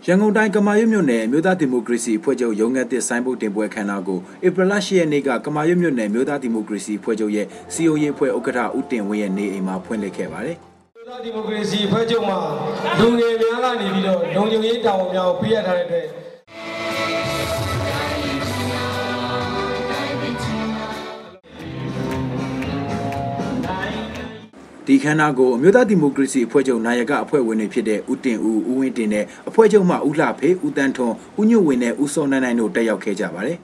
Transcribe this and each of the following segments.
ရန်ကုန်တိုင်းကမာရွတ်မြို့နယ်မြို့သားဒီမိုကရေစီဖွဲ့ချုပ်ရုံးခန်းသစ်ဆိုင်းဘုတ်တင်ပွဲခမ်းနားကိုဧပြီလ 10 ရက်နေ့ကကမာရွတ်မြို့နယ်မြို့သားဒီမိုကရေစီဖွဲ့ချုပ်ရဲ့စီအိုရေးဖွဲ့ဥက္ကဋ္ဌဦးတင်ဝင်းရဲ့နေအိမ်မှာဖွင့်လှစ်ခဲ့ပါတယ်။မြို့သားဒီမိုကရေစီဖွဲ့ချုပ်မှာလူငယ်များကနေပြီးတော့လုံခြုံရေးတာဝန်များကိုပေးအပ်ထားတဲ့အတွက်ဒီခမ်းနားကိုအမျိုးသားဒီမိုကရေစီအဖွဲ့ချုပ်နာယကအဖွဲ့ဝင်တွေဖြစ်တဲ့ဦးတင်ဦးဦးဝင်းတင်နဲ့အဖွဲ့ချုပ်မှဦးလှဖေးဦးတန်းထွန်းဦးညွန့်ဝင်းနဲ့ဦးစောနိုင်နိုင်တို့တက်ရောက်ခဲ့ကြပါတယ်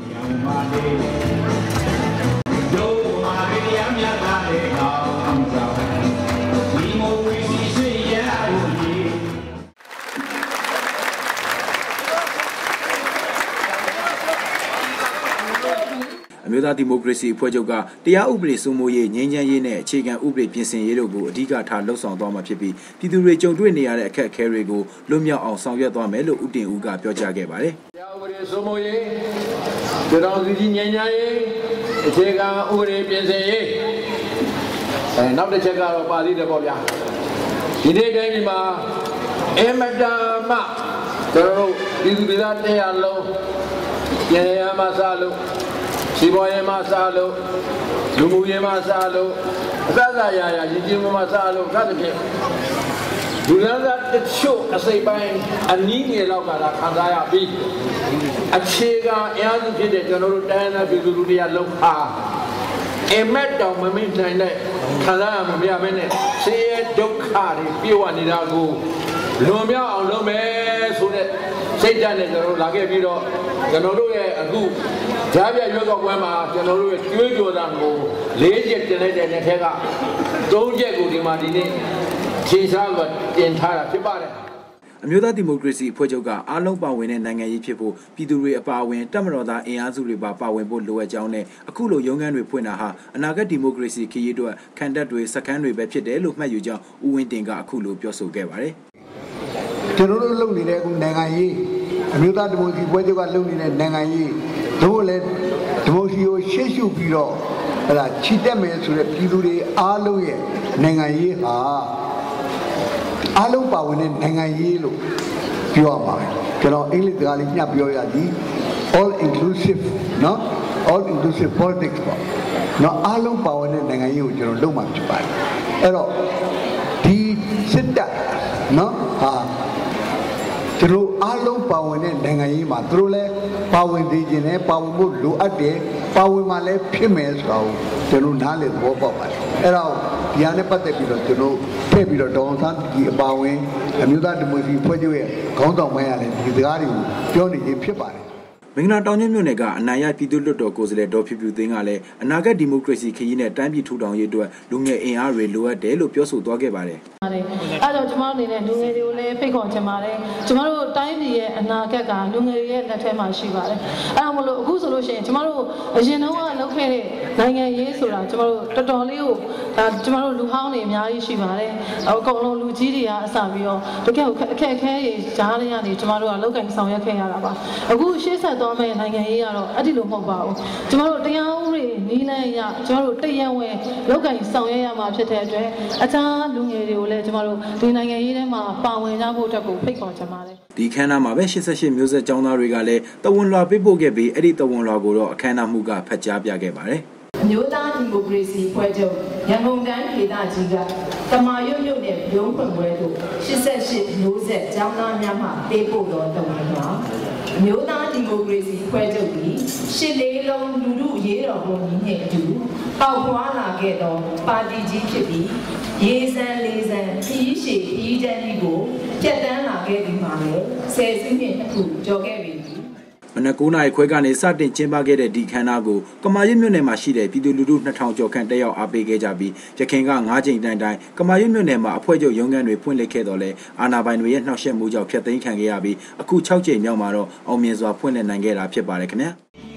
အမျိုးသားဒီမိုကရေစီအဖွဲ့ချုပ်ကတရားဥပဒေစိုးမိုးရေးငြိမ်းချမ်းရေးနဲ့အခြေခံဥပဒေပြင်ဆင်ရေးတို့ကိုအဓိကထားလှုပ်ဆောင်သွားမှာဖြစ်ပြီးပြည်သူတွေကြုံတွေ့နေရတဲ့အခက်အခဲတွေကိုလွတ်မြောက်အောင်ဆောင်ရွက်သွားမယ်လို့ဦးတင်ဦးကပြောကြားခဲ့ပါတယ်။တရားဥပဒေစိုးမိုးရေးပြည်တော်စုကြီးငြိမ်းချမ်းရေးအခြေခံဥပဒေပြင်ဆင်ရေးနောက်တစ်ချက်ကတော့ပါဠိတယ်ပေါ့ဗျာ။ဒီနေ့တိုင်းဒီမှာအမတမကျွန်တော်တို့ပြည်သူတွေကတရားလုံးပြန်ရမှာစားလို့စီပေါ်ရင်မှစားလို့လူမှုရေးမှစားလို့အသက်သာရာရရည်ကြီးမှစားလို့ဒါတဖြင့်လူလန်းစားတချို့အစိပ်ပိုင်းအနည်းငယ်လောက်ကလာခံစားရပြီးအခြေခံအင်အားစုဖြစ်တဲ့ကျွန်တော်တို့တိုင်းသားပြည်သူလူတွေကလုံအားအမက်တောင်မမင်းနိုင်တဲ့ခံစားရမှုမရမင်းနဲ့ဆင်းရဲဒုက္ခတွေပြေဝနေတာကိုလွန်မြောက်အောင်လုပ်မယ်ဆိုတဲ့စိတ်ဓာတ်နဲ့ကျွန်တော်တို့လာခဲ့ပြီးတော့ကျွန်တော်တို့ရဲ့အခုဂျားပြရွက်ကောက်ပွဲမှာကျွန်တော်တို့ရဲ့ကျွေးကြော်တာကို၄ချက်တင်လိုက်တဲ့နေ့ထက်က၃ချက်ကိုဒီမှာဒီနေ့ခြေစားကတင်ထားတာဖြစ်ပါတယ်အမျိုးသားဒီမိုကရေစီအဖွဲ့ချုပ်ကအားလုံးပါဝင်တဲ့နိုင်ငံရေးဖြစ်ဖို့ပြည်သူတွေအပါအဝင်တပ်မတော်သားအင်အားစုတွေပါဝင်ဖို့လိုအပ်ကြောင်းနဲ့အခုလိုရုံးခန်းတွေဖွင့်တာဟာအနာဂတ်ဒီမိုကရေစီခရီးအတွက်ခံတပ်တွေစခန်းတွေပဲဖြစ်တယ်လို့မှတ်ယူကြောင်းဦးဝင်းတင်ကအခုလိုပြောဆိုခဲ့ပါတယ်ကျွန်တော်တို့လုပ်နေတဲ့အခုနိုင်ငံရေးအမျိုးသားဒီမိုကရေစီဖွဲ့ချုပ်ကလုပ်နေတဲ့နိုင်ငံရေးတို့လည်းဒီမိုကရေစီကိုရှေ့ရှုပြီးတော့ချီတက်မယ်ဆိုတဲ့ပြည်သူတွေအားလုံးရဲ့နိုင်ငံရေးဟာအားလုံးပါဝင်တဲ့နိုင်ငံရေးလို့ပြောရမှာကျွန်တော်အင်္ဂလိပ်စကားလေးညှပ်ပြောရသည် all inclusive နော် all inclusive politics ပေါ့နော်အားလုံးပါဝင်တဲ့နိုင်ငံရေးကိုကျွန်တော်လုပ်မှာဖြစ်ပါတယ်အဲ့တော့ဒီစစ်တပ်နော်ဟာသူတို့အားလုံးပါဝင်တဲ့နိုင်ငံရေးမှာသူတို့လည်းပါဝင်သေးခြင်းနဲ့ပါဝင်ဖို့လိုအပ်တယ်ပါဝင်မှလည်းဖြစ်မယ်ဆိုတာကိုကျွန်တော်နားလည်သဘောပေါက်ပါတယ်အဲ့တော့ဒီဟာနဲ့ပတ်သက်ပြီးတော့ကျွန်တော်ထည့်ပြီးတော့ဒေါအောင်ဆန်းစုကြည်အပါဝင်အမျိုးသားဒီမိုကရေစီဖွဲ့ချုပ်ရဲ့ခေါင်းဆောင်ပိုင်းရတဲ့ဒီစကားတွေကိုပြောနေခြင်းဖြစ်ပါတယ်မင်္ဂလာတောင်ကျွန်းမြို့နယ်ကအနာရပြည်သူ့လွှတ်တော်ကိုယ်စားလှယ်ဒေါ်ဖြူဖြူသိန်းကလည်းအနာဂတ်ဒီမိုကရေစီခရီးနဲ့တိုင်းပြည်ထူထောင်ရေးအတွက်လူငယ်အင်အားတွေလိုအပ်တယ်လို့ပြောဆိုသွားခဲ့ပါတယ်။အဲဒါကြောင့်ကျွန်တော်အနေနဲ့လူငယ်တွေကိုလည်းဖိတ်ခေါ်ချင်ပါတယ်။ကျွန်တော်တို့တိုင်းပြည်ရဲ့အနာဂတ်ကလူငယ်တွေရဲ့လက်ထဲမှာရှိပါတယ်။အဲဒါမလို့အခုဆိုလို့ရှိရင်ကျွန်တော်တို့အရင်တုန်းကလုပ်ခဲ့တဲ့နိုင်ငံရေးဆိုတာကျွန်တော်တို့တော်တော်လေးကိုကျွန်တော်တို့လူဟောင်းတွေအများကြီးရှိပါတယ်။အကုန်လုံးလူကြီးတွေကအစပြီးတော့တကယ်အခက်အခဲတွေကြားရနေကျွန်တော်တို့ကလောက်ကင်ဆောင်ရွက်ခဲ့ရတာပါ။အခုရှေ့ဆက်သွားမယ့်နိုင်ငံရေးကတော့အဲ့ဒီလိုမဟုတ်ပါဘူးကျွန်တော်တို့တရားဥပဒေနည်းလမ်းအရကျွန်တော်တို့တရားဝင်လောက်ကင်ဆောင်ရွက်ရမှာဖြစ်တဲ့အတွက်အခြားလူငယ်တွေကိုလည်းကျွန်တော်တို့ဒီနိုင်ငံရေးထဲမှာပါဝင်ကြဖို့အတွက်ကိုဖိတ်ခေါ်ချင်ပါတယ်ဒီခမ်းနားမှာပဲ88မျိုးဆက်ကျောင်းသားတွေကလည်းတဝန်လွှာပေးပို့ခဲ့ပြီးအဲ့ဒီတဝန်လွှာကိုတော့အခမ်းအနားမှုကဖတ်ကြားပြခဲ့ပါတယ်အမျိုးသားဒီမိုကရေစီဖွဲ့ချုပ်ရန်ကုန်တိုင်းဒေသကြီးကကမာရွတ်မြို့နယ်ရုံးဖွင့်ပွဲသို့88မျိုးဆက်ကျောင်းသားများမှပေးပို့တော်တဝန်လွှာအမျိုးသားဒီမိုကရေစီဖွဲ့ချုပ်သည်ရှစ်လေးလုံးလူထုရေးတော်ပုံကြီးနှင့်အတူပေါက်ဖွာလာခဲ့သောပါတီကြီးဖြစ်ပြီးရေစံလေးစံခီးရှည်ခီးတန်းကြီးကိုပြတ်တန်းလာခဲ့ပြီးမှလည်းဆယ်စုနှစ်တစ်ခုကျော်ခဲ့ပြီမနက်9:00 နာရီခွဲကနေစတင်ကျင်းပခဲ့တဲ့ဒီခမ်းနားကိုကမာရွတ်မြို့နယ်မှာရှိတဲ့ပြည်သူလူထု2000ကျော်ခန့်တက်ရောက်အားပေးခဲ့ကြပြီးရခိုင်က9ကြိမ်တိုင်ကမာရွတ်မြို့နယ်မှာအဖွဲ့ချုပ်ရုံးခန်းတွေဖွင့်လှစ်ခဲ့တော့လဲအာဏာပိုင်တွေရဲ့နှောက်ယှက်မှုကြောင့်ဖျက်သိမ်းခံခဲ့ရပြီးအခု6ကြိမ်မြောက်မှာတော့အောင်မြင်စွာဖွင့်လှစ်နိုင်ခဲ့တာဖြစ်ပါတယ်ခင်ဗျာ